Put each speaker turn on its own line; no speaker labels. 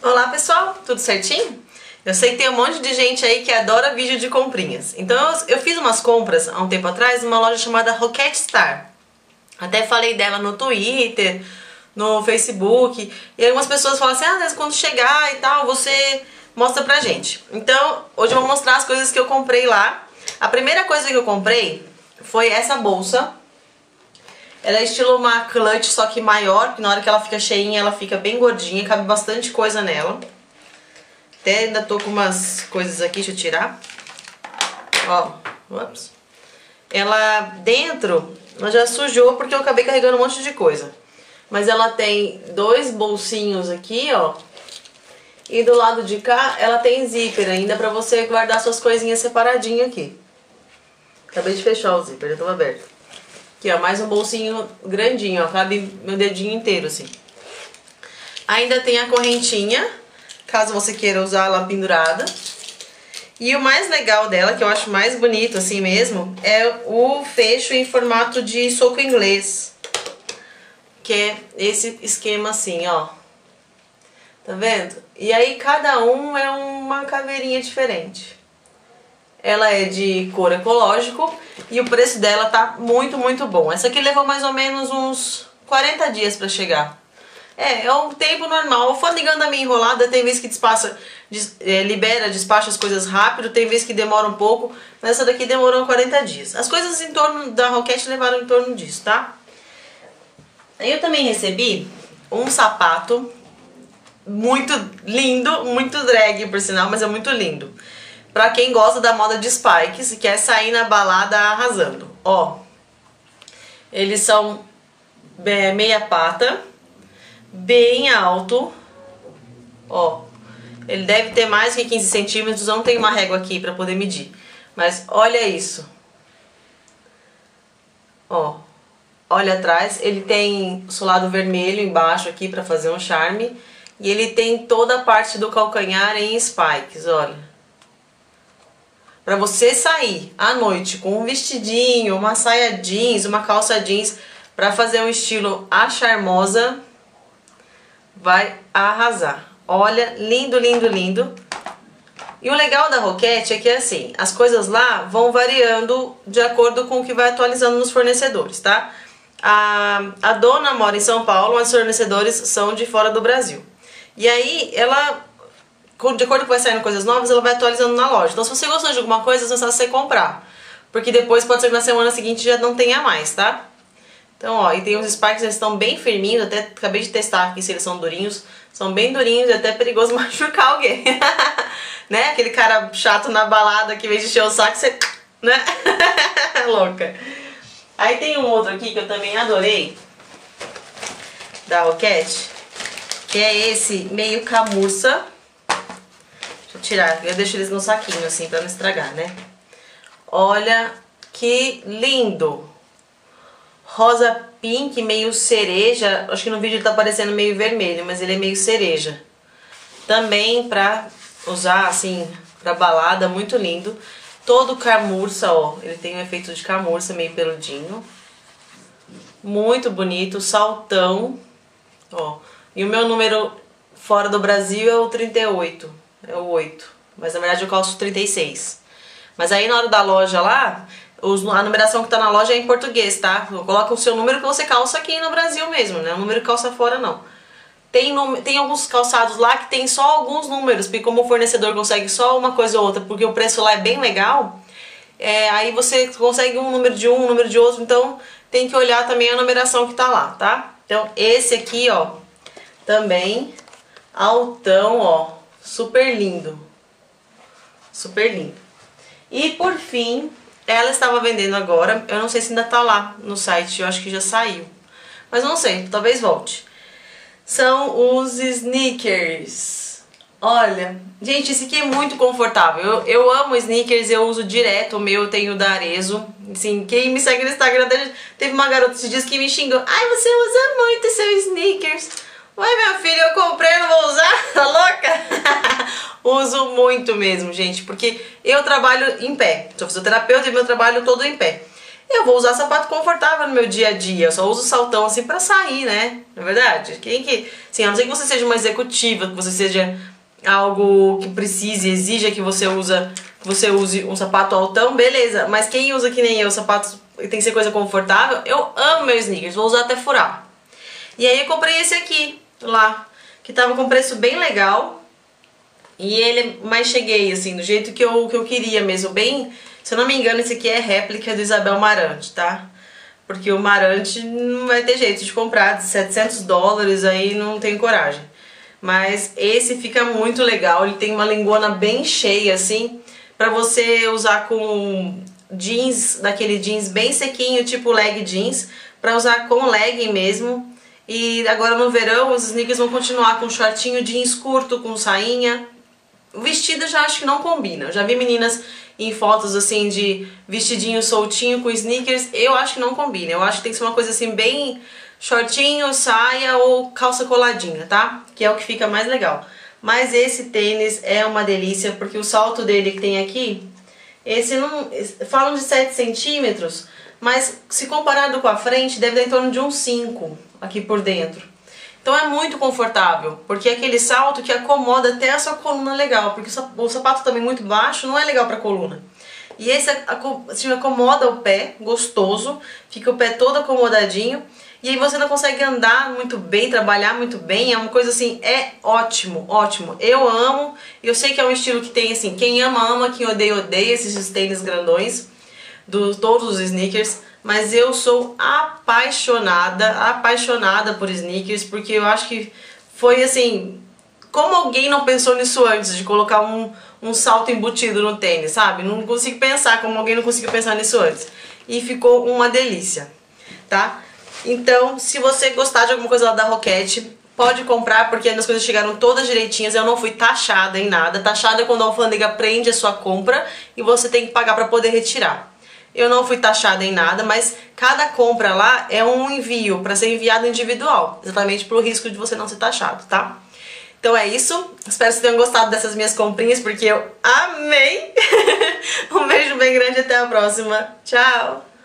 Olá pessoal, tudo certinho? Eu sei que tem um monte de gente aí que adora vídeo de comprinhas. Então eu fiz umas compras há um tempo atrás numa loja chamada Rocket Star. Até falei dela no Twitter, no Facebook. E algumas pessoas falam assim, mas quando chegar e tal, você mostra pra gente. Então hoje eu vou mostrar as coisas que eu comprei lá. A primeira coisa que eu comprei foi essa bolsa. Ela é estilo uma clutch, só que maior, que na hora que ela fica cheinha, ela fica bem gordinha, cabe bastante coisa nela. Até ainda tô com umas coisas aqui, deixa eu tirar. Ó, ups. Ela dentro, ela já sujou porque eu acabei carregando um monte de coisa. Mas ela tem dois bolsinhos aqui, ó. E do lado de cá, ela tem zíper ainda pra você guardar suas coisinhas separadinho aqui. Acabei de fechar o zíper, já tava aberto. Aqui, ó, mais um bolsinho grandinho, ó, cabe meu dedinho inteiro, assim. Ainda tem a correntinha, caso você queira usar ela pendurada. E o mais legal dela, que eu acho mais bonito assim mesmo, é o fecho em formato de soco inglês. Que é esse esquema assim, ó. Tá vendo? E aí cada um é uma caveirinha diferente. Ela é de couro ecológico e o preço dela tá muito bom. Essa aqui levou mais ou menos uns 40 dias pra chegar. É um tempo normal. O Fônego anda meio enrolada, tem vezes que despacha as coisas rápido, tem vezes que demora um pouco, mas essa daqui demorou 40 dias. As coisas em torno da Rocket levaram em torno disso, tá? Aí eu também recebi um sapato muito lindo, muito drag por sinal, mas é muito lindo. Pra quem gosta da moda de spikes e quer sair na balada arrasando. Ó, eles são meia pata, bem alto. Ó, ele deve ter mais que 15 centímetros, eu não tenho uma régua aqui pra poder medir. Mas olha isso. Ó, olha atrás, ele tem solado vermelho embaixo aqui pra fazer um charme. E ele tem toda a parte do calcanhar em spikes, olha. Pra você sair à noite com um vestidinho, uma saia jeans, uma calça jeans, pra fazer um estilo a charmosa, vai arrasar. Olha, lindo, lindo, lindo. E o legal da Rocket é que assim, as coisas lá vão variando de acordo com o que vai atualizando nos fornecedores, tá? A dona mora em São Paulo, mas os fornecedores são de fora do Brasil. E aí, ela, de acordo com que vai saindo coisas novas, ela vai atualizando na loja. Então se você gostou de alguma coisa, é só você comprar. Porque depois pode ser que na semana seguinte já não tenha mais, tá? Então, ó, e tem os spikes, eles estão bem firminhos, até acabei de testar aqui se eles são durinhos. São bem durinhos e até é perigoso machucar alguém. Né? Aquele cara chato na balada que vem de encher o saco, você... né? Louca. Aí tem um outro aqui que eu também adorei, da Rocket, que é esse meio camurça. Deixa eu tirar, eu deixo eles no saquinho assim pra não estragar, né? Olha que lindo! Rosa pink, meio cereja. Acho que no vídeo ele tá parecendo meio vermelho, mas ele é meio cereja. Também pra usar assim, pra balada, muito lindo. Todo camurça, ó. Ele tem um efeito de camurça, meio peludinho. Muito bonito, saltão. Ó. E o meu número fora do Brasil é o 38. É o 8. Mas na verdade eu calço 36. Mas aí na hora da loja lá, a numeração que tá na loja é em português, tá? Coloca o seu número que você calça aqui no Brasil mesmo, né? O número que calça fora não. Tem alguns calçados lá que tem só alguns números, porque como o fornecedor consegue só uma coisa ou outra, porque o preço lá é bem legal, aí você consegue um número de um número de outro, então tem que olhar também a numeração que tá lá, tá? Então esse aqui, ó, também altão, ó, super lindo. Super lindo. E por fim, ela estava vendendo agora, eu não sei se ainda tá lá no site, eu acho que já saiu. Mas não sei, talvez volte. São os sneakers. Olha, gente, esse aqui é muito confortável. Eu amo sneakers, eu uso direto, o meu eu tenho da Arezzo. Assim, quem me segue no Instagram, teve uma garota esses dias que me xingou. Ai, você usa muito seus sneakers. Ué, minha filha, eu comprei, não vou usar? Tá louca? Uso muito mesmo, gente, porque eu trabalho em pé. Sou fisioterapeuta e meu trabalho todo em pé. Eu vou usar sapato confortável no meu dia a dia, eu só uso saltão assim pra sair, né? Não é verdade? Assim, a não ser que você seja uma executiva, que você seja algo que precise, exija que você use um sapato altão, beleza. Mas quem usa que nem eu, sapatos tem que ser coisa confortável, eu amo meus sneakers, vou usar até furar. E aí eu comprei esse aqui, lá, que tava com preço bem legal. E ele mais cheguei, assim, do jeito que eu queria mesmo, bem... Se eu não me engano, esse aqui é réplica do Isabel Marant, tá? Porque o Marant não vai ter jeito de comprar, de $700 aí não tenho coragem. Mas esse fica muito legal, ele tem uma linguona bem cheia, assim, pra você usar com jeans, daquele jeans bem sequinho, tipo leg jeans, pra usar com legging mesmo. E agora no verão os sneakers vão continuar com shortinho jeans curto, com sainha. O vestido eu já acho que não combina. Eu já vi meninas em fotos assim de vestidinho soltinho com sneakers. Eu acho que não combina. Eu acho que tem que ser uma coisa assim bem shortinho, saia ou calça coladinha, tá? Que é o que fica mais legal. Mas esse tênis é uma delícia porque o salto dele que tem aqui, esse não... Falam de 7 centímetros, mas se comparado com a frente deve dar em torno de uns 5 aqui por dentro. Então é muito confortável, porque é aquele salto que acomoda até a sua coluna legal, porque o sapato também muito baixo não é legal para a coluna. E esse assim, acomoda o pé, gostoso, fica o pé todo acomodadinho, e aí você não consegue andar muito bem, trabalhar muito bem, é uma coisa assim, é ótimo, ótimo. Eu amo, eu sei que é um estilo que tem assim, quem ama, ama, quem odeia, odeia esses tênis grandões, todos os sneakers. Mas eu sou apaixonada por sneakers, porque eu acho que foi assim, como alguém não pensou nisso antes, de colocar um salto embutido no tênis, sabe? Não consigo pensar como alguém não conseguiu pensar nisso antes. E ficou uma delícia, tá? Então, se você gostar de alguma coisa lá da Roquette, pode comprar, porque as coisas chegaram todas direitinhas, eu não fui taxada em nada. Taxada é quando a alfândega prende a sua compra e você tem que pagar para poder retirar. Eu não fui taxada em nada, mas cada compra lá é um envio para ser enviado individual, exatamente pro risco de você não ser taxado, tá? Então é isso, espero que vocês tenham gostado dessas minhas comprinhas, porque eu amei! Um beijo bem grande e até a próxima. Tchau!